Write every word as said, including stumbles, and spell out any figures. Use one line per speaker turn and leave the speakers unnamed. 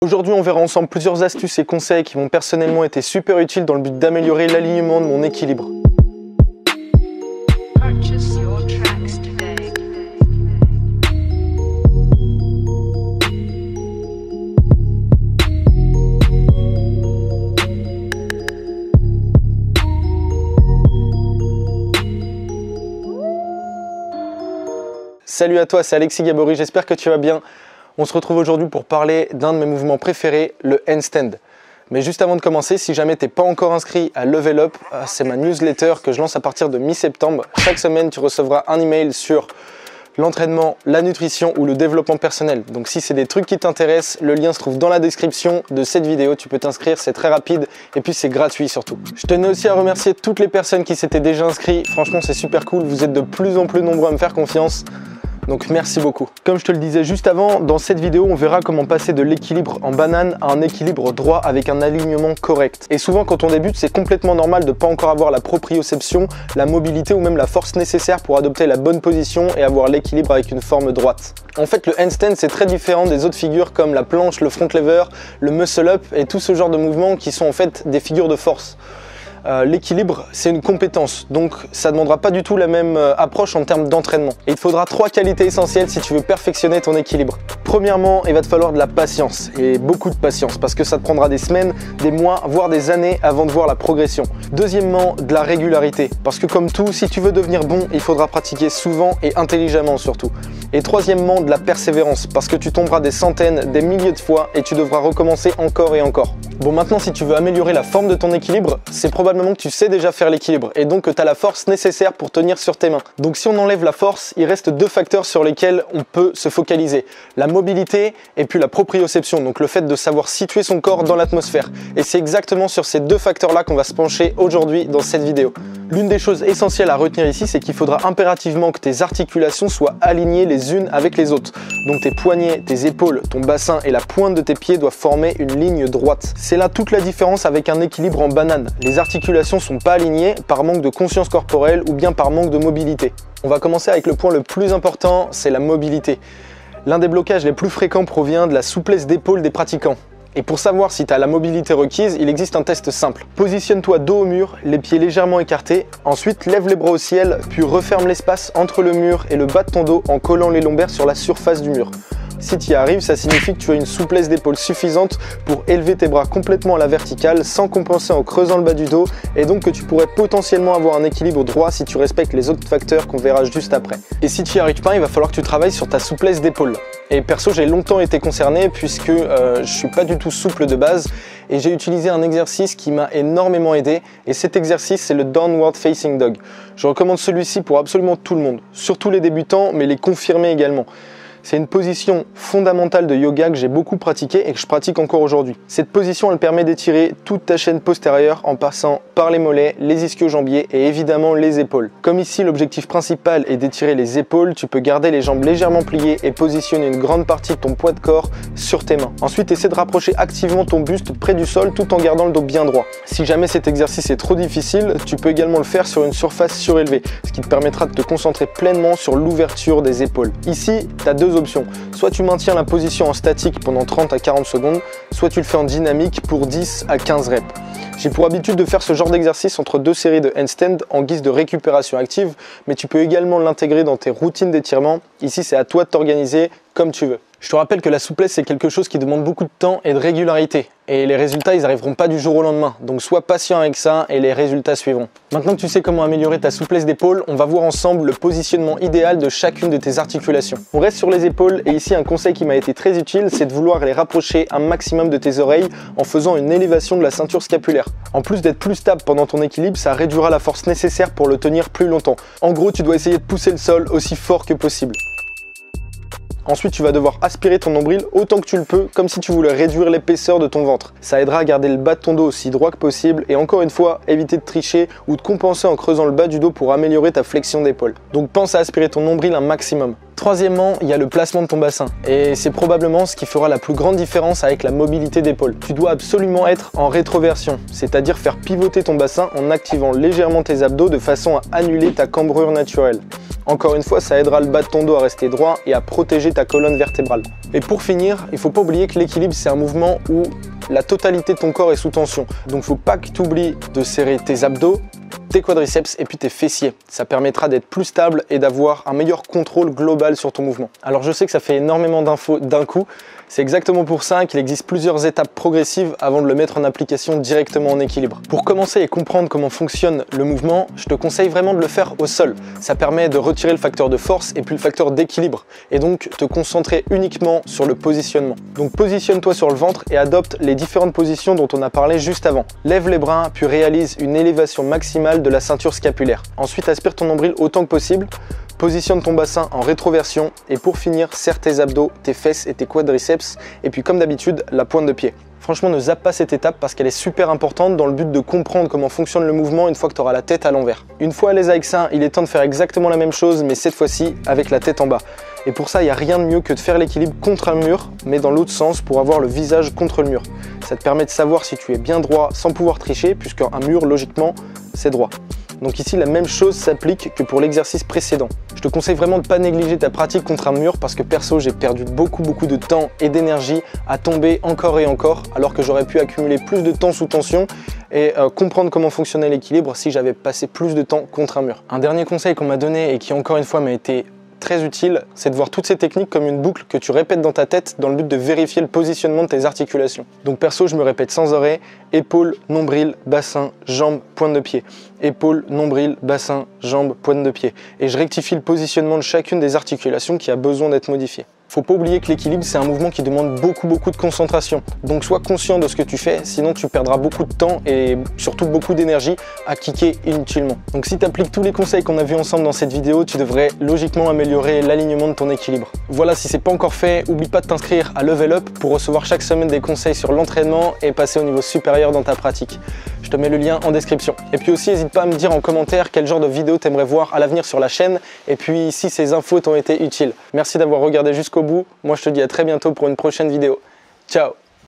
Aujourd'hui, on verra ensemble plusieurs astuces et conseils qui m'ont personnellement été super utiles dans le but d'améliorer l'alignement de mon équilibre. Salut à toi, c'est Alexis Gabory, j'espère que tu vas bien. On se retrouve aujourd'hui pour parler d'un de mes mouvements préférés, le handstand. Mais juste avant de commencer, si jamais tu n'es pas encore inscrit à Level Up, c'est ma newsletter que je lance à partir de mi-septembre. Chaque semaine, tu recevras un email sur l'entraînement, la nutrition ou le développement personnel. Donc si c'est des trucs qui t'intéressent, le lien se trouve dans la description de cette vidéo. Tu peux t'inscrire, c'est très rapide et puis c'est gratuit surtout. Je tenais aussi à remercier toutes les personnes qui s'étaient déjà inscrites. Franchement, c'est super cool. Vous êtes de plus en plus nombreux à me faire confiance. Donc merci beaucoup. Comme je te le disais juste avant, dans cette vidéo, on verra comment passer de l'équilibre en banane à un équilibre droit avec un alignement correct. Et souvent, quand on débute, c'est complètement normal de ne pas encore avoir la proprioception, la mobilité ou même la force nécessaire pour adopter la bonne position et avoir l'équilibre avec une forme droite. En fait, le handstand, c'est très différent des autres figures comme la planche, le front lever, le muscle up et tout ce genre de mouvements qui sont en fait des figures de force. Euh, l'équilibre, c'est une compétence, donc ça ne demandera pas du tout la même euh, approche en termes d'entraînement. Et il te faudra trois qualités essentielles si tu veux perfectionner ton équilibre. Premièrement, il va te falloir de la patience, et beaucoup de patience, parce que ça te prendra des semaines, des mois, voire des années avant de voir la progression. Deuxièmement, de la régularité, parce que comme tout, si tu veux devenir bon, il faudra pratiquer souvent et intelligemment surtout. Et troisièmement, de la persévérance, parce que tu tomberas des centaines, des milliers de fois, et tu devras recommencer encore et encore. Bon, maintenant, si tu veux améliorer la forme de ton équilibre, c'est probablement que tu sais déjà faire l'équilibre et donc que tu as la force nécessaire pour tenir sur tes mains. Donc si on enlève la force, il reste deux facteurs sur lesquels on peut se focaliser. La mobilité et puis la proprioception, donc le fait de savoir situer son corps dans l'atmosphère. Et c'est exactement sur ces deux facteurs-là qu'on va se pencher aujourd'hui dans cette vidéo. L'une des choses essentielles à retenir ici, c'est qu'il faudra impérativement que tes articulations soient alignées les unes avec les autres. Donc tes poignets, tes épaules, ton bassin et la pointe de tes pieds doivent former une ligne droite. C'est là toute la différence avec un équilibre en banane. Les articulations sont pas alignées par manque de conscience corporelle ou bien par manque de mobilité. On va commencer avec le point le plus important, c'est la mobilité. L'un des blocages les plus fréquents provient de la souplesse d'épaule des pratiquants. Et pour savoir si tu as la mobilité requise, il existe un test simple. Positionne-toi dos au mur, les pieds légèrement écartés. Ensuite, lève les bras au ciel, puis referme l'espace entre le mur et le bas de ton dos en collant les lombaires sur la surface du mur. Si tu y arrives, ça signifie que tu as une souplesse d'épaule suffisante pour élever tes bras complètement à la verticale sans compenser en creusant le bas du dos et donc que tu pourrais potentiellement avoir un équilibre droit si tu respectes les autres facteurs qu'on verra juste après. Et si tu n'y arrives pas, il va falloir que tu travailles sur ta souplesse d'épaule. Et perso, j'ai longtemps été concerné puisque euh, je suis pas du tout souple de base et j'ai utilisé un exercice qui m'a énormément aidé et cet exercice, c'est le Downward Facing Dog. Je recommande celui-ci pour absolument tout le monde, surtout les débutants mais les confirmés également. C'est une position fondamentale de yoga que j'ai beaucoup pratiquée et que je pratique encore aujourd'hui. Cette position, elle permet d'étirer toute ta chaîne postérieure en passant par les mollets, les ischio-jambiers et évidemment les épaules. Comme ici, l'objectif principal est d'étirer les épaules, tu peux garder les jambes légèrement pliées et positionner une grande partie de ton poids de corps sur tes mains. Ensuite, essaie de rapprocher activement ton buste près du sol tout en gardant le dos bien droit. Si jamais cet exercice est trop difficile, tu peux également le faire sur une surface surélevée, ce qui te permettra de te concentrer pleinement sur l'ouverture des épaules. Ici, tu as deux options. Soit tu maintiens la position en statique pendant trente à quarante secondes, soit tu le fais en dynamique pour dix à quinze reps. J'ai pour habitude de faire ce genre d'exercice entre deux séries de handstand en guise de récupération active, mais tu peux également l'intégrer dans tes routines d'étirement. Ici, c'est à toi de t'organiser comme tu veux. Je te rappelle que la souplesse, c'est quelque chose qui demande beaucoup de temps et de régularité. Et les résultats, ils n'arriveront pas du jour au lendemain. Donc sois patient avec ça et les résultats suivront. Maintenant que tu sais comment améliorer ta souplesse d'épaule, on va voir ensemble le positionnement idéal de chacune de tes articulations. On reste sur les épaules et ici un conseil qui m'a été très utile, c'est de vouloir les rapprocher un maximum de tes oreilles en faisant une élévation de la ceinture scapulaire. En plus d'être plus stable pendant ton équilibre, ça réduira la force nécessaire pour le tenir plus longtemps. En gros, tu dois essayer de pousser le sol aussi fort que possible. Ensuite, tu vas devoir aspirer ton nombril autant que tu le peux, comme si tu voulais réduire l'épaisseur de ton ventre. Ça aidera à garder le bas de ton dos aussi droit que possible et encore une fois, éviter de tricher ou de compenser en creusant le bas du dos pour améliorer ta flexion d'épaule. Donc pense à aspirer ton nombril un maximum. Troisièmement, il y a le placement de ton bassin et c'est probablement ce qui fera la plus grande différence avec la mobilité d'épaule. Tu dois absolument être en rétroversion, c'est-à-dire faire pivoter ton bassin en activant légèrement tes abdos de façon à annuler ta cambrure naturelle. Encore une fois, ça aidera le bas de ton dos à rester droit et à protéger ta colonne vertébrale. Et pour finir, il ne faut pas oublier que l'équilibre, c'est un mouvement où la totalité de ton corps est sous tension. Donc il ne faut pas que tu oublies de serrer tes abdos, tes quadriceps et puis tes fessiers. Ça permettra d'être plus stable et d'avoir un meilleur contrôle global sur ton mouvement. Alors je sais que ça fait énormément d'infos d'un coup. C'est exactement pour ça qu'il existe plusieurs étapes progressives avant de le mettre en application directement en équilibre. Pour commencer et comprendre comment fonctionne le mouvement, je te conseille vraiment de le faire au sol. Ça permet de retirer le facteur de force et puis le facteur d'équilibre et donc te concentrer uniquement sur le positionnement. Donc positionne-toi sur le ventre et adopte les différentes positions dont on a parlé juste avant. Lève les bras puis réalise une élévation maximale de la ceinture scapulaire. Ensuite aspire ton nombril autant que possible. Positionne ton bassin en rétroversion et pour finir, serre tes abdos, tes fesses et tes quadriceps et puis comme d'habitude, la pointe de pied. Franchement, ne zappe pas cette étape parce qu'elle est super importante dans le but de comprendre comment fonctionne le mouvement une fois que tu auras la tête à l'envers. Une fois à l'aise avec ça, il est temps de faire exactement la même chose mais cette fois-ci avec la tête en bas. Et pour ça, il n'y a rien de mieux que de faire l'équilibre contre un mur mais dans l'autre sens pour avoir le visage contre le mur. Ça te permet de savoir si tu es bien droit sans pouvoir tricher puisqu'un mur, logiquement, c'est droit. Donc ici, la même chose s'applique que pour l'exercice précédent. Je te conseille vraiment de ne pas négliger ta pratique contre un mur parce que perso, j'ai perdu beaucoup beaucoup de temps et d'énergie à tomber encore et encore alors que j'aurais pu accumuler plus de temps sous tension et euh, comprendre comment fonctionnait l'équilibre si j'avais passé plus de temps contre un mur. Un dernier conseil qu'on m'a donné et qui encore une fois m'a été très utile, c'est de voir toutes ces techniques comme une boucle que tu répètes dans ta tête dans le but de vérifier le positionnement de tes articulations. Donc perso, je me répète sans arrêt, épaule, nombril, bassin, jambe, pointe de pied. Épaule, nombril, bassin, jambe, pointe de pied. Et je rectifie le positionnement de chacune des articulations qui a besoin d'être modifiée. Faut pas oublier que l'équilibre, c'est un mouvement qui demande beaucoup beaucoup de concentration. Donc sois conscient de ce que tu fais, sinon tu perdras beaucoup de temps et surtout beaucoup d'énergie à kicker inutilement. Donc si tu appliques tous les conseils qu'on a vus ensemble dans cette vidéo, tu devrais logiquement améliorer l'alignement de ton équilibre. Voilà, si c'est pas encore fait, oublie pas de t'inscrire à Level Up pour recevoir chaque semaine des conseils sur l'entraînement et passer au niveau supérieur dans ta pratique. Je te mets le lien en description. Et puis aussi, n'hésite pas à me dire en commentaire quel genre de vidéo tu aimerais voir à l'avenir sur la chaîne et puis si ces infos t'ont été utiles. Merci d'avoir regardé jusqu'au bout. Moi, je te dis à très bientôt pour une prochaine vidéo. Ciao!